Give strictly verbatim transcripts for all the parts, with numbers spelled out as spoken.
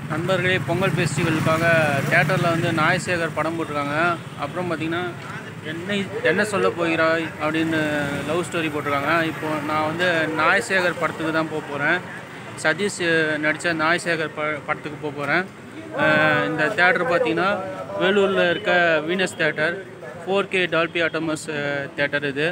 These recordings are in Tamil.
நண்பர்களே, பொங்கல் ஃபெஸ்டிவலுக்காக தியேட்டரில் வந்து நாய்சேகர் படம் போட்டிருக்காங்க. அப்புறம் பார்த்திங்கன்னா என்னை என்ன சொல்ல போகிறாய் அப்படின்னு லவ் ஸ்டோரி போட்டிருக்காங்க. இப்போது நான் வந்து நாய்சேகர் படத்துக்கு தான் போக போகிறேன். சதீஷ் நடித்த நாய்சேகர் ப படத்துக்கு போக போகிறேன். இந்த தியேட்டர் பார்த்திங்கன்னா வேலூரில் இருக்க Venus theatre, four K Dolby Atmos theatre இது.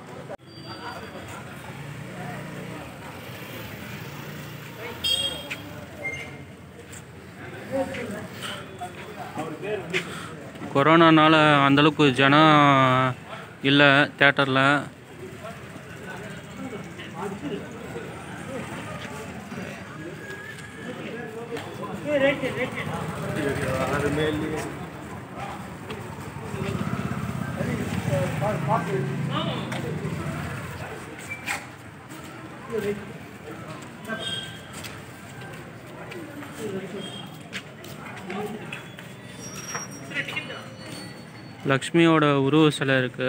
கொரோனானால அந்தளவுக்கு ஜனம் இல்லை தியேட்டரில். லக்ஷ்மியோட உருவ சிலை இருக்கு.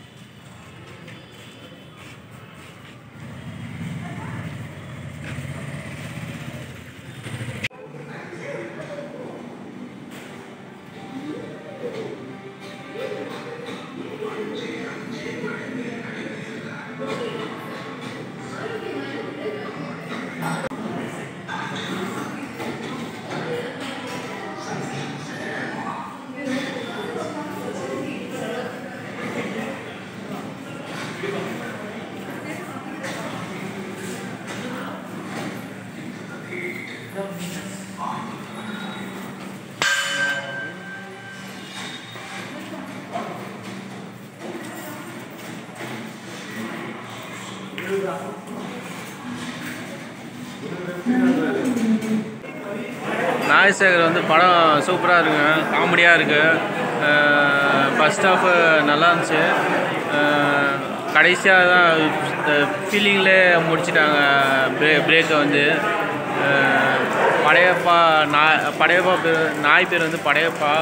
நாய்சேகர் வந்து படம் சூப்பராக இருக்குங்க, காமெடியாக இருக்குது. ஃபஸ்ட் ஹாஃப் நல்லா இருந்துச்சு. கடைசியாக தான் ஃபீலிங்லே முடிச்சிட்டாங்க பிரே பிரேக்கை வந்து. படையப்பா நாய் படையப்பா பேர் நாய் பேர் வந்து படையப்பா.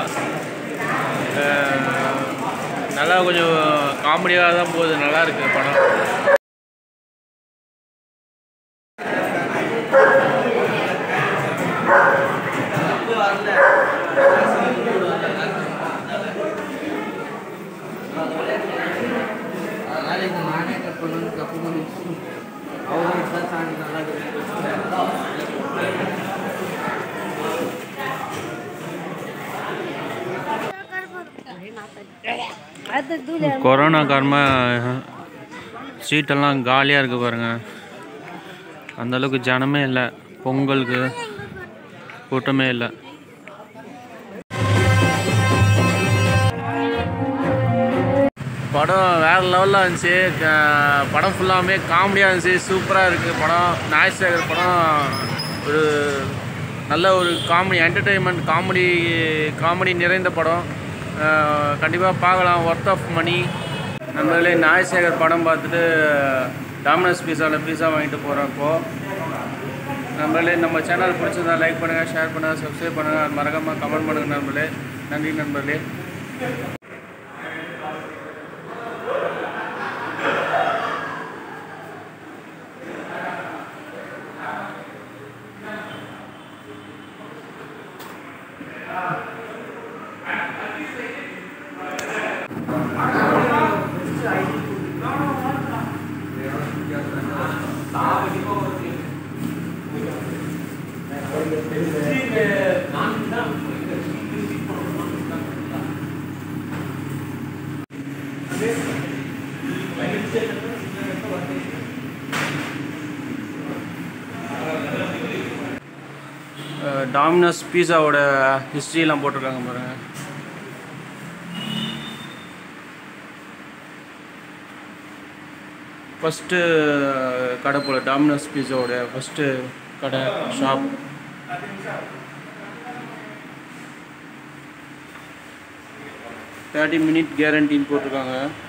நல்லா கொஞ்சம் காமெடியாக தான் போகுது, நல்லா இருக்குது படம். கொரோனா காரணமாக சீட்டெல்லாம் காலியாக இருக்குது பாருங்கள். அந்தளவுக்கு ஜனமே இல்லை, பொங்கலுக்கு கூட்டமே இல்லை. படம் வேறு லெவலில் இருந்துச்சு. படம் ஃபுல்லாமே காமெடியாக இருந்துச்சு, சூப்பராக இருக்குது படம். நாய்சேகர் படம் ஒரு நல்ல ஒரு காமெடி என்டர்டெயின்மெண்ட், காமெடி காமெடி நிறைந்த படம். கண்டிப்பாக பார்க்கலாம், ஒர்த் ஆஃப் மணி. நம்மளே நாய்சேகர் படம் பார்த்துட்டு டாமினோஸ் பீஸாவில் பீஸா வாங்கிட்டு போகிறோம். இப்போது நம்மளே நம்ம சேனல் பிடிச்சிருந்தா லைக் பண்ணுங்கள், ஷேர் பண்ணுங்கள், சப்ஸ்கிரைப் பண்ணுங்கள், மறக்காமல் கமெண்ட் பண்ணுங்கள் நண்பர்களே. நன்றி நண்பர்களே. டாமினோஸ் பீஸாவோட ஹிஸ்ட்ரிலாம் போட்டிருக்காங்க பாருங்க. ஃபஸ்ட்டு கடை போல் டாமினோஸ் பீஸாவோட ஃபஸ்ட்டு கடை ஷாப். தேர்ட்டி மினிட் கேரண்டின்னு போட்டிருக்காங்க.